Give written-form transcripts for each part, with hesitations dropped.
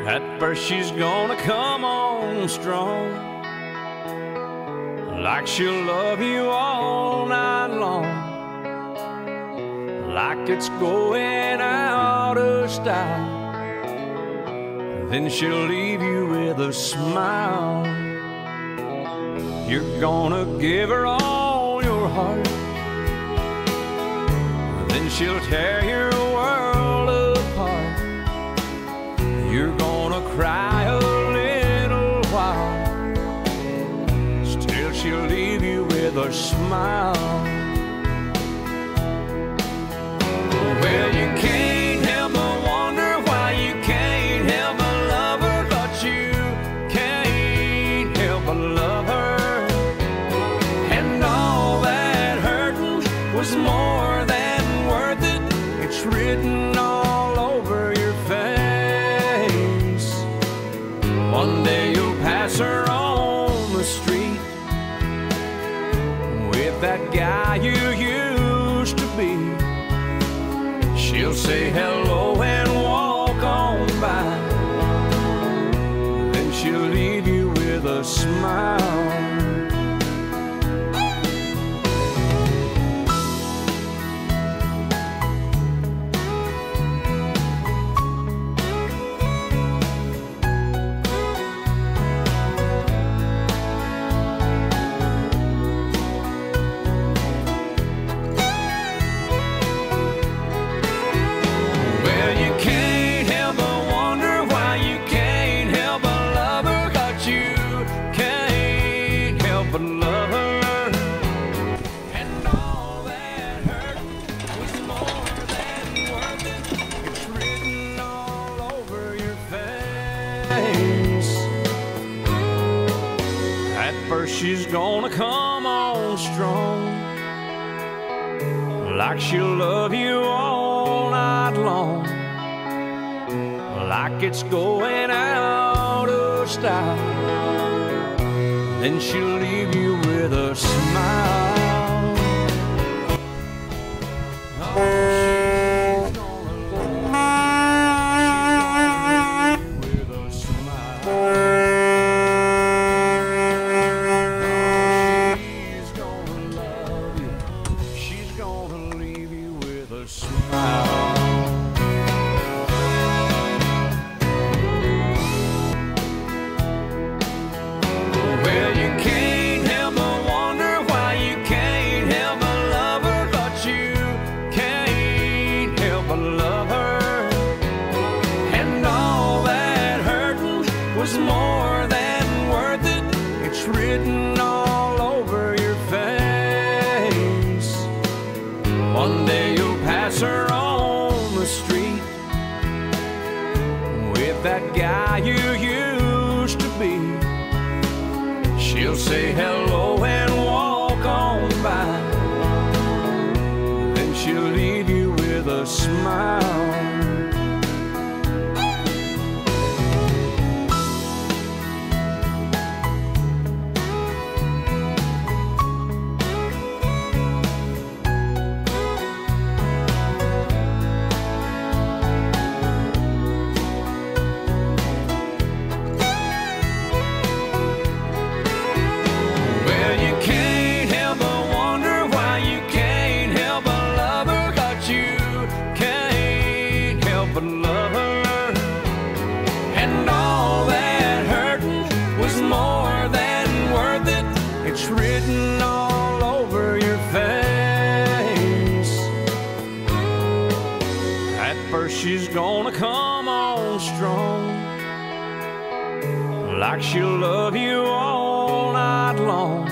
At first she's gonna come on strong, like she'll love you all night long, like it's going out of style. Then she'll leave you with a smile. You're gonna give her all your heart, then she'll tear your world apart. You're gonna cry a little while, still she'll leave you with a smile. Well, you can't help but wonder why you can't help but love her, but you can't help but love her. And all that hurting was more than worth it. It's written all over your face. One day you'll pass her on the street with that guy you used to be. She'll say hello and walk on by, then she'll leave you with a smile. But love her, and all that hurt was more than worth it. It's written all over your face. At first she's gonna come on strong, like she'll love you all night long, like it's going out of style. Then she'll leave you with a smile. Oh, she's gonna love you with a smile. Oh, she's gonna love you. She's gonna leave you with a smile. Was more than worth it. It's written all over your face. One day you'll pass her on the street with that guy you used to be. She'll say hello and walk on by, then she'll leave you with a smile. But love her, and all that hurting was more than worth it. It's written all over your face. At first she's gonna come on strong, like she'll love you all night long,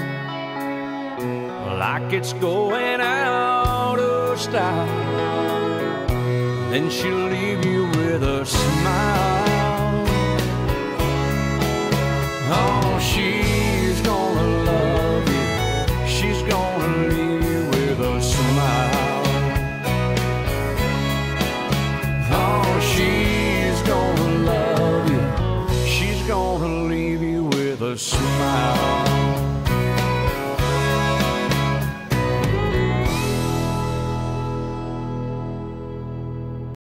like it's going out of style. Then she'll leave you with a smile.